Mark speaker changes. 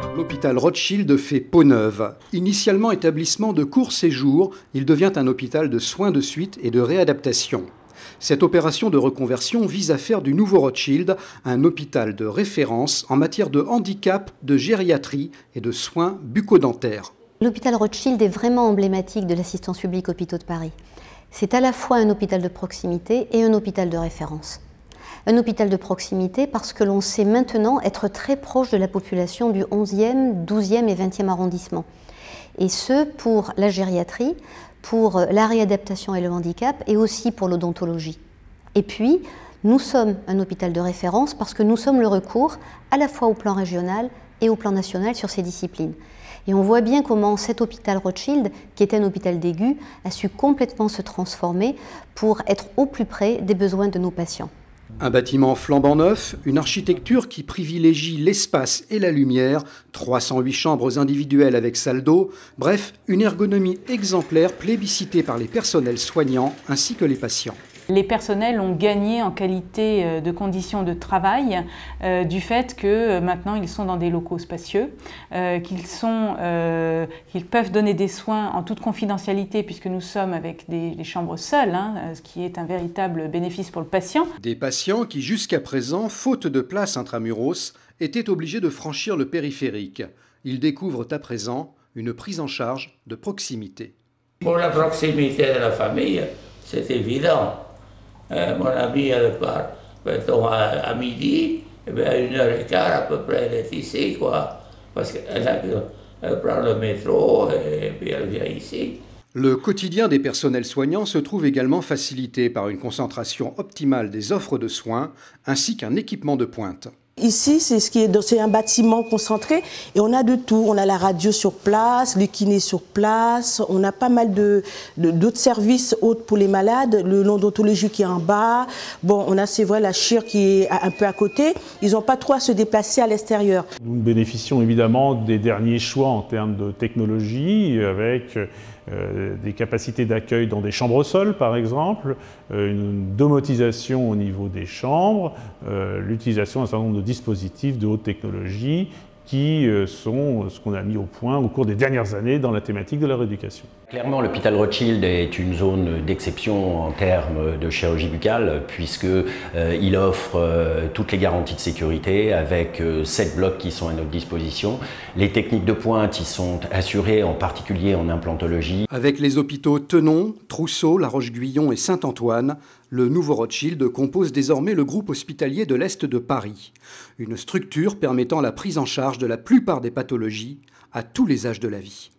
Speaker 1: L'hôpital Rothschild fait peau neuve. Initialement établissement de court séjour, il devient un hôpital de soins de suite et de réadaptation. Cette opération de reconversion vise à faire du nouveau Rothschild un hôpital de référence en matière de handicap, de gériatrie et de soins bucco-dentaires.
Speaker 2: L'hôpital Rothschild est vraiment emblématique de l'assistance publique Hôpitaux de Paris. C'est à la fois un hôpital de proximité et un hôpital de référence. Un hôpital de proximité parce que l'on sait maintenant être très proche de la population du 11e, 12e et 20e arrondissement. Et ce, pour la gériatrie, pour la réadaptation et le handicap, et aussi pour l'odontologie. Et puis, nous sommes un hôpital de référence parce que nous sommes le recours à la fois au plan régional et au plan national sur ces disciplines. Et on voit bien comment cet hôpital Rothschild, qui était un hôpital d'aigu, a su complètement se transformer pour être au plus près des besoins de nos patients.
Speaker 1: Un bâtiment flambant neuf, une architecture qui privilégie l'espace et la lumière, 308 chambres individuelles avec salle d'eau, bref, une ergonomie exemplaire plébiscitée par les personnels soignants ainsi que les patients.
Speaker 3: Les personnels ont gagné en qualité de conditions de travail du fait que maintenant ils sont dans des locaux spacieux, qu'ils peuvent donner des soins en toute confidentialité puisque nous sommes avec des chambres seules, ce qui est un véritable bénéfice pour le patient.
Speaker 1: Des patients qui jusqu'à présent, faute de place intramuros, étaient obligés de franchir le périphérique. Ils découvrent à présent une prise en charge de proximité.
Speaker 4: Pour la proximité de la famille, c'est évident. Mon ami, elle part à midi, et bien à 1h15 à peu près, elle est ici, quoi. Parce qu'elle prend le métro et puis elle vient ici.
Speaker 1: Le quotidien des personnels soignants se trouve également facilité par une concentration optimale des offres de soins ainsi qu'un équipement de pointe.
Speaker 5: Ici, c'est un bâtiment concentré et on a de tout. On a la radio sur place, le kiné sur place, on a pas mal d'autres services autres pour les malades, l'odontologie qui est en bas. Bon, on a, c'est vrai, la chir qui est un peu à côté. Ils n'ont pas trop à se déplacer à l'extérieur.
Speaker 6: Nous bénéficions évidemment des derniers choix en termes de technologie avec des capacités d'accueil dans des chambres au sol par exemple, une domotisation au niveau des chambres, l'utilisation d'un certain nombre de dispositifs de haute technologie qui sont ce qu'on a mis au point au cours des dernières années dans la thématique de la rééducation.
Speaker 7: Clairement, l'hôpital Rothschild est une zone d'exception en termes de chirurgie buccale puisqu'il offre toutes les garanties de sécurité avec 7 blocs qui sont à notre disposition. Les techniques de pointe y sont assurées, en particulier en implantologie.
Speaker 1: Avec les hôpitaux Tenon, Trousseau, La Roche-Guyon et Saint-Antoine, le nouveau Rothschild compose désormais le groupe hospitalier de l'Est de Paris. Une structure permettant la prise en charge de la plupart des pathologies à tous les âges de la vie.